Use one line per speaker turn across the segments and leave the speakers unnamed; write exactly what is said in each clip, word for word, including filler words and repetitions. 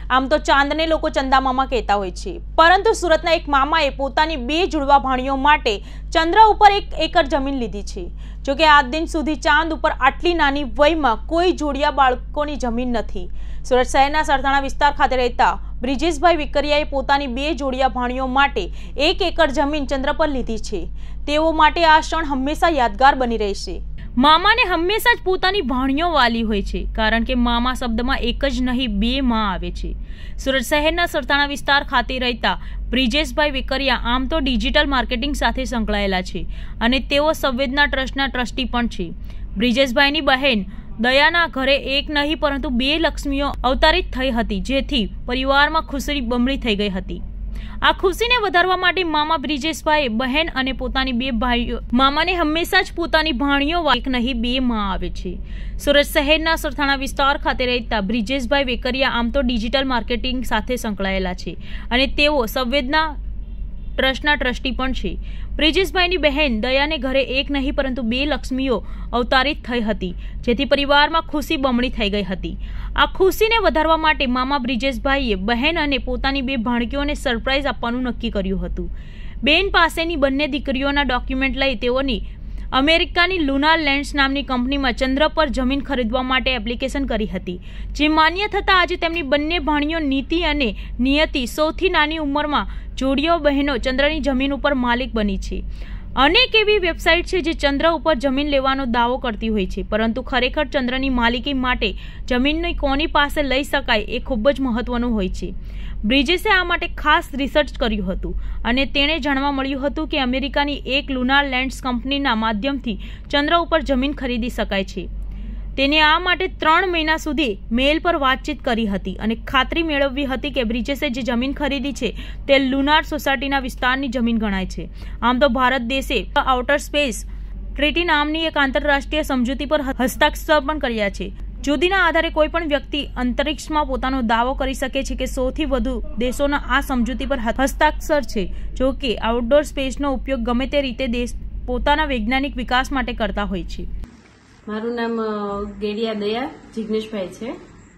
આમ તો ચાંદને લોકો ચંદા મામા કહેતા હોય છે, પરંતુ સુરતના એક મામાએ પોતાની બે જુડવા ભાણીઓ માટે ચંદ્ર ઉપર એક એકર જમીન લીધી છે। જોકે આજ દિન સુધી ચાંદ ઉપર આટલી નાની વયમાં કોઈ જોડિયા બાળકોની જમીન નથી। સુરત શહેરના સરથાણા વિસ્તાર ખાતે રહેતા બ્રિજેશભાઈ વિકરિયાએ પોતાની બે જોડિયા ભાણીઓ માટે એક એકર જમીન ચંદ્ર પર લીધી છે। તેઓ માટે આ ક્ષણ હંમેશા યાદગાર બની રહેશે। મામાને હંમેશા જ પોતાની ભાણીઓ વાલી હોય છે, કારણ કે મામા શબ્દમાં એક જ નહીં બે માં આવે છે। સુરત શહેરના સરથાણા વિસ્તાર ખાતે રહેતા બ્રિજેશભાઈ વિકરિયા આમ તો ડિજિટલ માર્કેટિંગ સાથે સંકળાયેલા છે અને તેઓ સંવેદના ટ્રસ્ટના ટ્રસ્ટી પણ છે। બ્રિજેશભાઈની બહેન દયાના ઘરે એક નહીં પરંતુ બે લક્ષ્મીઓ અવતારિત થઈ હતી, જેથી પરિવારમાં ખુશી બમણી થઈ ગઈ હતી। આ ખુશીને વધારવા માટે મામા બ્રિજેશભાઈ બહેન અને પોતાની બે ભાઈઓ મામાને હંમેશા જ પોતાની ભાણીઓ એક નહીં બે માં આવે છે। સુરત શહેરના સરથાણા વિસ્તાર ખાતે રહેતા બ્રિજેશભાઈ વેકરિયા આમ તો ડિજિટલ માર્કેટિંગ સાથે સંકળાયેલા છે અને તેઓ સંવેદના ટ્રસ્ટના ટ્રસ્ટી પણ છે। બ્રિજેશભાઈની બહેન દયાને ઘરે એક નહીં પરંતુ બે લક્ષ્મીઓ અવતારિત થઈ હતી, જેથી પરિવારમાં ખુશી બમણી થઈ ગઈ હતી। આ ખુશીને વધારવા માટે મામા બ્રિજેશભાઈએ બહેન અને પોતાની બે ભાણકીઓને સરપ્રાઈઝ આપવાનું નક્કી કર્યું હતું। બેન પાસેની બંને દીકરીઓના ડોક્યુમેન્ટ લઈ તેઓની અમેરિકાની લુનાર લેન્ડ્સ નામની કંપનીમાં ચંદ્ર પર જમીન ખરીદવા માટે એપ્લિકેશન કરી હતી, જે માન્ય થતાં આજે તેમની બંને ભાણીઓ નીતિ અને નિયતિ સૌથી નાની ઉંમરમાં જોડીઓ બહેનો ચંદ્રની જમીન ઉપર માલિક બની છે। અનેક એવી વેબસાઇટ છે જે ચંદ્ર ઉપર જમીન લેવાનો દાવો કરતી હોય છે, પરંતુ ખરેખર ચંદ્રની માલિકી માટે જમીનની કોની પાસે લઈ શકાય એ ખૂબ જ મહત્વનું હોય છે। બ્રિજેશે આ માટે ખાસ રિસર્ચ કર્યું હતું અને તેણે જાણવા મળ્યું હતું કે અમેરિકાની એક લુનાર લેન્ડ્સ કંપનીના માધ્યમથી ચંદ્ર ઉપર જમીન ખરીદી શકાય છે। તેને આ માટે ત્રણ મહિના સુધી મેલ પર વાતચીત કરી હતી અને ખાતરી મેળવવી હતી કે બ્રિજેશે જે જમીન ખરીદી છે તે લુનાર સોસાયટીના વિસ્તારની જમીન ગણાય છે। આમ તો ભારત દેશે આઉટર સ્પેસ ટ્રીટી નામની એક આંતરરાષ્ટ્રીય સમજૂતી પર હસ્તાક્ષર પણ કર્યા છે। જુદીના આધારે કોઈ પણ વ્યક્તિ અંતરિક્ષમાં પોતાનો દાવો કરી શકે છે કે સૌથી વધુ દેશોના આ સમજૂતી પર હસ્તાક્ષર છે। જો કે આઉટડોર સ્પેસનો ઉપયોગ ગમે તે રીતે દેશ પોતાના વૈજ્ઞાનિક વિકાસ માટે કરતા હોય છે।
મારું નામ ગેડિયા દયા જિગ્નેશભાઈ છે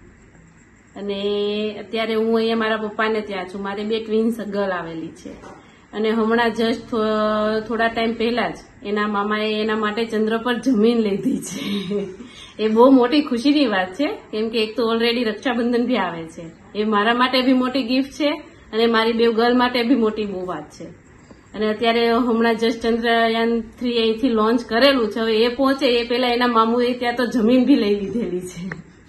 અને અત્યારે હું અહીંયા મારા પપ્પાને ત્યાં છું। મારે બે ટ્વિન્સ ગર્લ આવેલી છે અને હમણાં જસ્ટ થોડા ટાઈમ પહેલા જ એના મામાએ એના માટે ચંદ્ર પર જમીન લીધી છે। એ બહુ મોટી ખુશીની વાત છે, કેમ કે એક તો ઓલરેડી રક્ષાબંધન બી આવે છે, એ મારા માટે બી મોટી ગિફ્ટ છે અને મારી બે ગર્લ માટે બી મોટી બહુ વાત છે। અને અત્યારે હમણાં જસ્ટ ચંદ્રયાન થ્રી અહીંથી લોન્ચ કરેલું છે, હવે એ પહોંચે એ પહેલા એના મામુએ ત્યાં તો જમીન બી લઈ લીધેલી છે,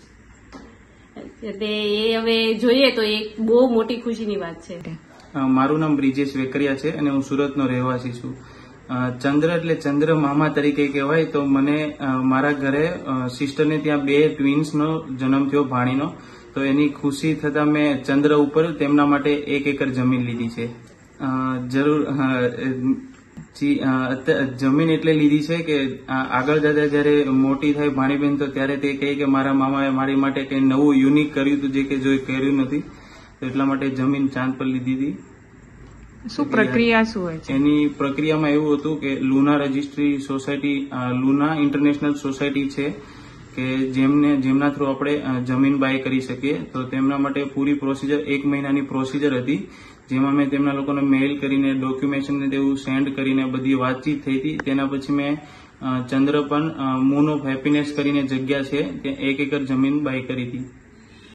એટલે એ હવે જોઈએ તો એક બહુ મોટી ખુશીની વાત છે।
મારું નામ બ્રિજેશ વેકરિયા છે અને હું સુરતનો રહેવાસી છું। ચંદ્ર એટલે ચંદ્ર મામા તરીકે કહેવાય તો મને મારા ઘરે સિસ્ટરને ત્યાં બે ટ્વિન્સનો જન્મ થયો ભાણીનો, તો એની ખુશી થતા મેં ચંદ્ર ઉપર તેમના માટે એક એકર જમીન લીધી છે। જરૂર જમીન એટલે લીધી છે કે આગળ જતા જયારે મોટી થાય ભાણીબેન તો ત્યારે તે કહે કે મારા મામાએ મારી માટે કઈ નવું યુનિક કર્યું હતું જે કે જો કર્યું નથી, તો એટલા માટે જમીન ચાંદ પર લીધી હતી।
શું પ્રક્રિયા શું હોય છે?
એની પ્રક્રિયામાં એવું હતું કે Luna registry society Luna international society છે કે જેમને જેમના થ્રુ આપણે જમીન બાય કરી શકીએ, તો તેમના માટે પૂરી પ્રોસિજર એક મહિનાની પ્રોસિજર હતી, જેમાં મેં તેમના લોકોને મેઇલ કરીને ડોક્યુમેન્ટેશન ને તેવું સેન્ડ કરીને બધી વાતચીત થઈ હતી। તેના પછી મેં ચંદ્ર પણ મૂન ઓફ હેપીનેસ કરીને જગ્યા છે ત્યાં એક એકર જમીન બાય કરી હતી।